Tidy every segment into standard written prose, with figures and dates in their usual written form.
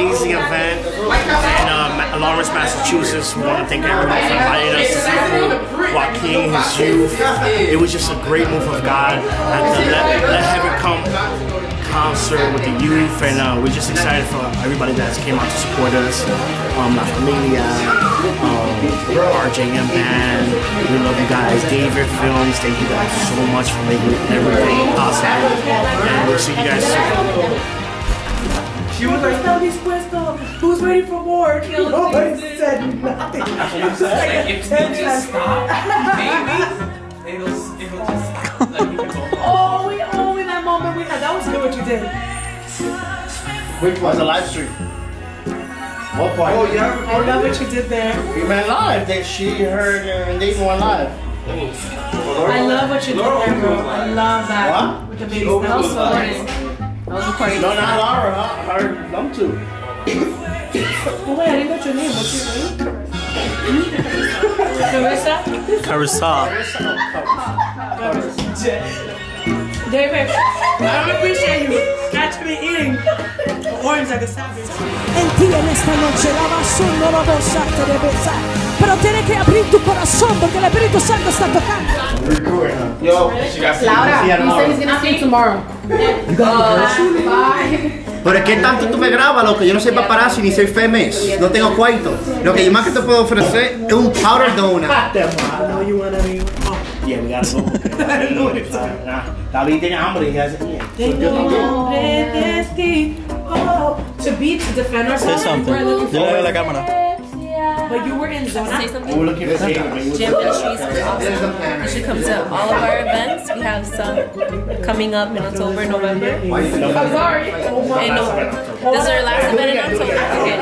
amazing event in Lawrence, Massachusetts. We want to thank everyone for inviting us to Joaquin, his youth. It was just a great move of God. And let Heaven Come concert with the youth, and we're just excited for everybody that came out to support us. La Familia, RJM Band, we love you guys. David Films, thank you guys so much for making everything possible, and we'll see you guys soon. She was like, who's ready for more? Nobody said nothing. If you just stop, maybe it'll just stop. Like, you can go. Oh, in that moment we had. That was good what you did. Which was a live stream. What part? Oh, yeah. I love what you did there. We went live. That she heard and they went live. I love what you did there, bro. I love that. What? With the babies. That was so nice. That was recording. No, not Laura. Her them two. Oh, wait, I didn't get your name. What's your name? Carissa? Carissa. David, I don't appreciate you catching me eating orange like a savage. En ti en esta noche la razón no la vas a querer besar, pero tienes que abrir tu corazón porque el Espíritu Santo está tocando. Yo, Laura, he said he's gonna see you tomorrow. Bye. Pero es que tanto tú me grabas, loco. Yo no soy paparazzi ni soy famous. No tengo cuarto. Lo que yo más que te puedo ofrecer es un powder donut. yeah, we gotta go. David tiene hambre, he has it. To beat, to defend ourselves. Say something. Dile a la cámara. But you were in Zona. Say something. We're looking for Jam Ministries is awesome. You should come to all of our events. We have some coming up in October, November. I'm sorry. And this is our last event in October.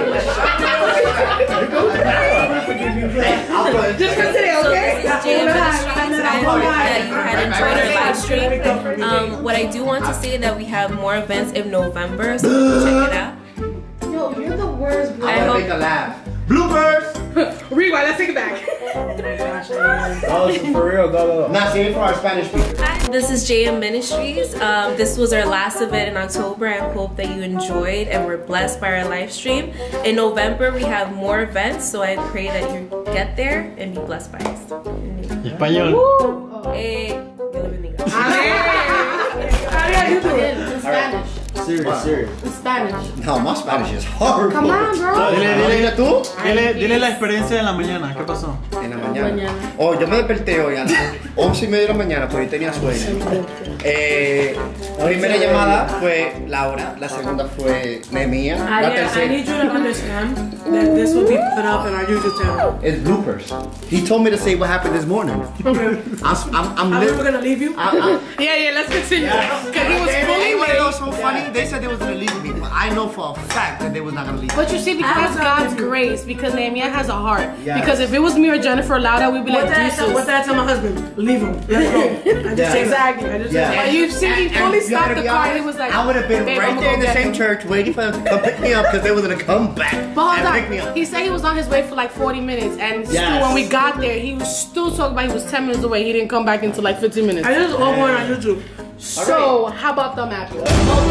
Okay. Just for today, okay? So this is Jam Ministries. I hope that you had enjoyed our live stream. What I do want to say that we have more events in November, so check it out. Yo, you're the worst. I hope. Make a laugh. Bloopers! Rewind, let's take it back. Oh, for real, go. Nah, save it for our Spanish speakers. Hi, this is JM Ministries. This was our last event in October. I hope that you enjoyed and were blessed by our live stream. In November, we have more events, so I pray that you get there and be blessed by us. Español. Dios le bendiga. How do you do it? In Spanish. Serious. In Spanish. No, my Spanish is horrible. Come on, bro. Dile tú. Dile la experiencia de la mañana. ¿Qué pasó? En la mañana. Oh, yo me desperté hoy a las 11:30 de la mañana porque yo tenía sueño. La primera llamada fue Laura, la segunda fue Nehemia, la I tercera need you to understand that this will be put up in our YouTube channel. is bloopers. He told me to say what happened this morning. I'm Are we gonna leave you? Yeah, let's continue. Because he was fully Anyway, it was so funny. They said they was gonna leave me, but I know for a fact that they was not gonna leave me. But you see, because God's grace, because Nehemiah has a heart. Yes. Because if it was me or Jennifer Lauda, we'd be What like, did I tell my husband? Leave him. Let's go. I just exactly. I just Yeah. But you see, he fully And you stopped gotta the be car and he honest, was like, I would have been "Babe, right I'ma there go in the get same him." church waiting for them to come pick me up because they was gonna come back But hold and pick me on. up. He said he was on his way for like 40 minutes, and still Yes. when we got there, he was still talking about he was 10 minutes away. He didn't come back until like 15 minutes. I just all going on YouTube. So, how about them apples?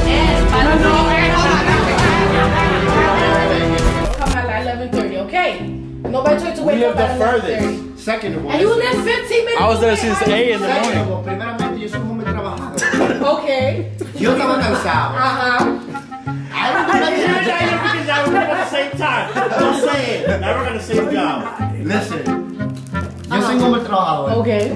Come at like 11:30, okay? Nobody told you to We wake live up the at 11:30. furthest. Second one. And you live 15 minutes I was there away. since 8 in the morning. Second, primeramente yo soy un hombre trabajador. Okay. Yo estaba cansado. I don't do nothing because y'all were at the same time. I'm saying, now we're gonna same job. Listen, yo soy un hombre trabajador. Okay.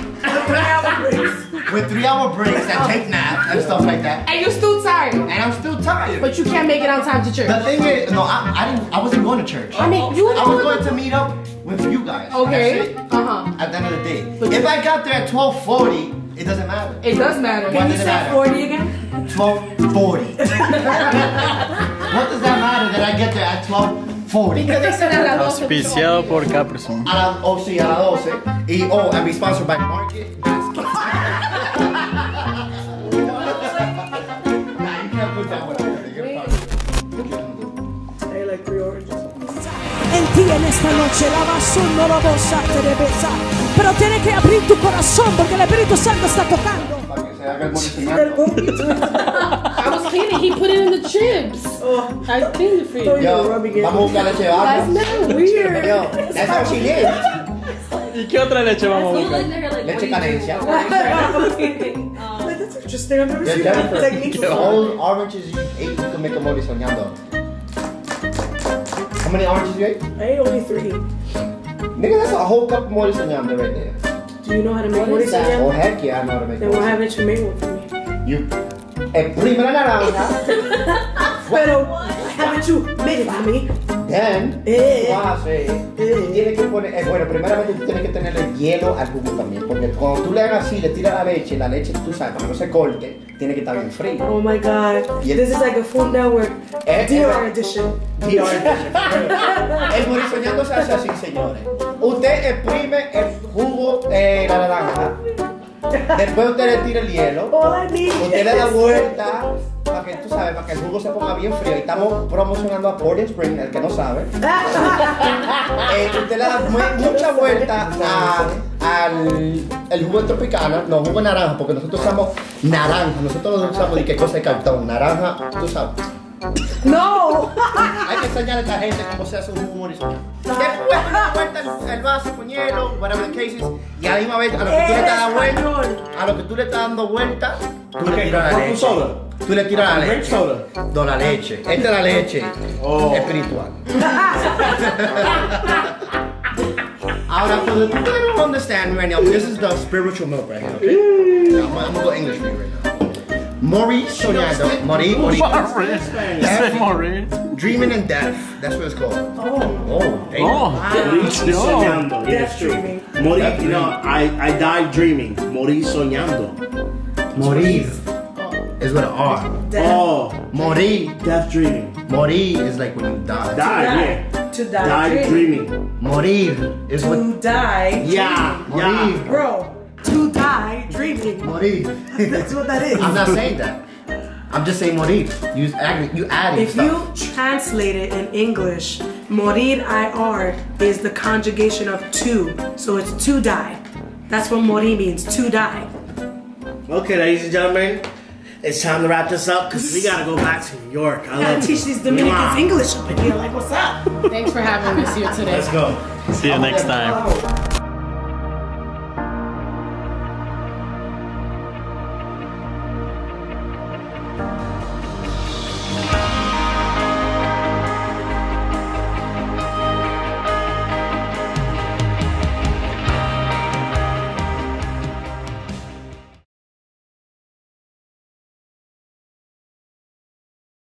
With 3-hour breaks and take naps and stuff like that. And you're still tired. And I'm still tired. But you can't make it on time to church. The thing is, no, I wasn't going to church. I mean, you I was going to meet up with you guys. Okay. That's it. At the end of the day. If I got there at 12:40, it doesn't matter. It does matter. What does it matter? 40 again? 12:40. What does that matter that I get there at 12:40? Because they said a las 12. Auspiciado por Capricorn. Sí, a las 12. And be sponsored by Market Basket. Nah, you can't put that one there. They get fired. Hey, like 3 oranges. En ti en esta noche la razón no la vas a querer besar, pero tienes que abrir tu corazón porque el Espíritu Santo está tocando. Para que se haga el buen enseñanza. I was cleaned it. He put it in the chips. I cleaned it for you. Yo, vamos a buscar leche de vaca. That's not weird. Yo, that's how she lives. ¿Y qué otra leche vamos a Food buscar? like they're like, Leche canencia. That's interesting. I've never Yeah, seen that technique Jennifer, the before. whole oranges you ate, you can make a mori soñando. How many oranges you ate? I ate only 3. Nigga, that's a whole cup of mori soñando right there. Do you know how to make What mori is that? Oh, soñando? heck yeah, I know how to make Then why mori. haven't you made one for me? You exprime la naranja, Pero haven't you made it for me? then tú vas a hacer, tú tienes que poner, bueno, primeramente tú tienes que tenerle hielo al jugo también, porque cuando tú le hagas así, le tiras la leche, tú sabes, para que no se corte, tiene que estar bien frío. Oh my god. Y el- This is like a Food Network DR edition. El mori soñando se hace así, señores. Usted exprime el jugo de la naranja, después usted le tira el hielo, All I need usted le da vuelta para que tú sabes, para que el jugo se ponga bien frío. Y estamos promocionando a Porter Spring, el que no sabe. Usted le da mucha vuelta al el jugo de Tropicana, no, jugo de naranja, porque nosotros usamos naranja, nosotros no usamos de qué cosa de cartón, naranja, tú sabes. No! Hay que enseñarle a esta gente cómo se hace un jugo morisco. Después le da vuelta el vaso con hielo, whatever the case is, y a la misma vez a lo que tú le estás dando vuelta, a lo que tú le estás dando vuelta, tú le tiras la leche. Tú le tiras la leche. No, la leche. Esta es la leche espiritual. Ahora, for the people that don't understand me right now, this is the spiritual milk right here, okay? I'm gonna go English for you right now. Mori soñando, Mori, dreaming and death. That's what it's called. Hey. Soñando. Yeah, it's true. Morir, you know, I died dreaming. Morir soñando. Morir is with an R. Oh, Morir. death dreaming. Morir is like when you die. Die, yeah. To die. Die dreaming. Morir is what. To die. Yeah, Morir. Bro, to die dreaming. Morir. That's what that is. I'm not saying that. I'm just saying morir. You add If stuff. you translate it in English, morir IR is the conjugation of to. So it's to die. That's what morir means, to die. Okay, ladies and gentlemen, it's time to wrap this up because we gotta go back to New York. I Gotta love teach these Dominicans English up in here. Like, what's up? Thanks for having us here today. Let's go. See you next time.